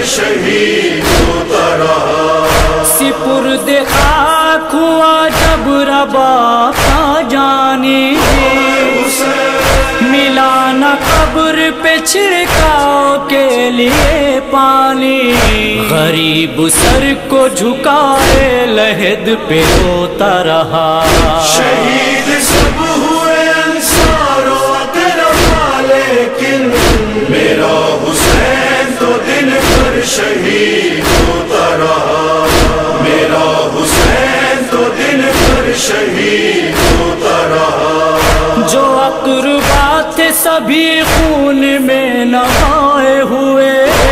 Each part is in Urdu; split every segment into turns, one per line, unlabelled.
شہید ہوتا رہا۔
سپرد خاک ہوا جب رباب کا جانی، ملا نہ قبر پہ چھڑکاؤ کے لیے پانی، غریب سر کو جھکائے لحد پہ روتا رہا۔
شہید سب ہوئے انصار و اقربا، لیکن میرا حسین تو دن بھر شہید ہوتا رہا۔ میرا حسین تو دن بھر شہید ہوتا رہا۔
جو اقربا تھے سبھی خون میں نہائے ہوئے،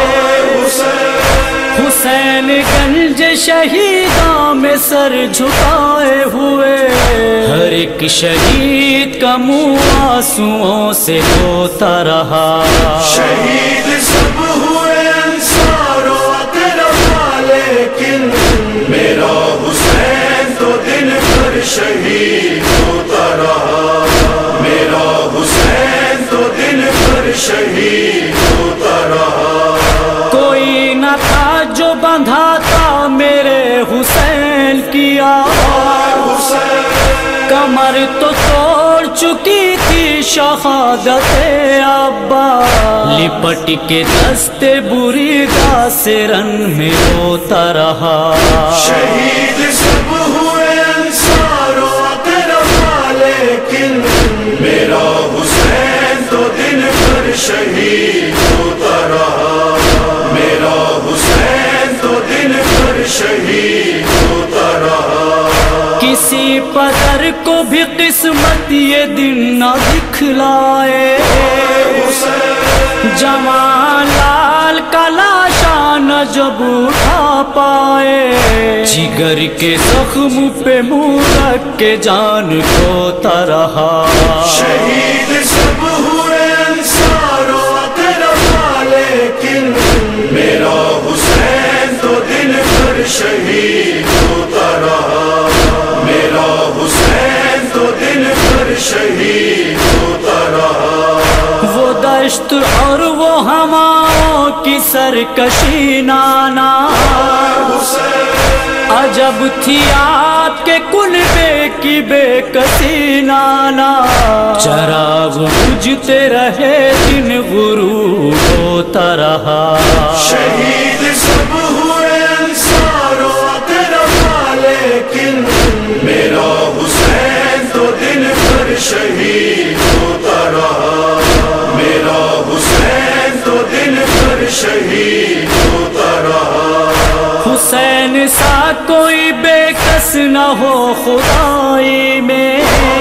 حسین گنج شہیداں میں سر جھکائے ہوئے، ہر ایک شہید کا منہ آنسوؤں سے ہوتا رہا۔
شہید سب ہوئے انصار و اقربا، لیکن میرا حسین تو دن بھر شہید ہوتا رہا۔ میرا حسین تو دن بھر شہید ہوتا رہا۔
کوئی نہ تھا جو بندھا تھا میرے حسین کی آواز، کمر تو توڑ چکی تھی شہادت ابا، لپٹ کے دست بریدہ سے رن میں روتا رہا۔
شہید سب ہوئے انصار و اقربا، لیکن میرا حسین تو دن بھر شہید ہوتا رہا۔ میرا حسین تو دن بھر شہید ہوتا رہا۔
کسی پدر کو بھی قسمت یہ دن نہ دکھلائے، جوان لال کا لاشا نہ جب اٹھا پائے، جگر کے زخم پہ منہ رکھ کے جان کھوتا رہا۔
شہید سب ہوئے انصار و اقربا، لیکن میرا حسین تو دن بھر شہید ہوتا رہا۔ میرا حسین تو دن بھر شہید ہوتا رہا۔
وہ دشت اور وہ ہواؤں کی سرکشی نانا، عجب تھی آپ کے کلبے کی بے کسی نانا، چراغ بجھتے رہے دن غروب ہوتا رہا۔
شہید سب ہوئے انصار و اقربا، لیکن میرا حسین تو دن بھر شہید ہوتا رہا۔ میرا حسین تو دن بھر شہید ہوتا رہا۔
حسین سا کوئی بے کس نہ ہو خدائی میں،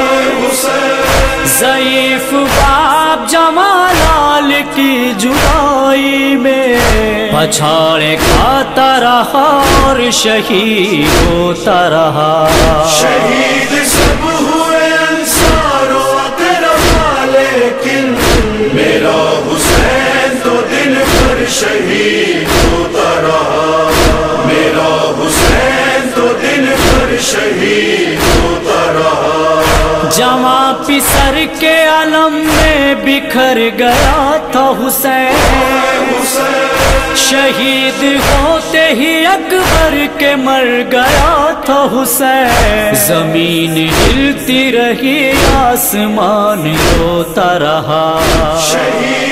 ضعیف باپ جمالال کی جدائی میں، پچھاڑے کھاتا رہا اور شہید ہوتا رہا۔
شہید سب ہوئے انصار و اقربا، لیکن میرا حسین تو دن بھر شہید ہوتا رہا۔ میرا حسین تو دن بھر شہید ہوتا رہا۔
جمع پسر کے علم میں بکھر گیا تھا حسین، شہید ہوتے ہی اکبر کے مر گیا تھا حسین، زمین ہلتی رہی آسمان روتا رہا۔
شہید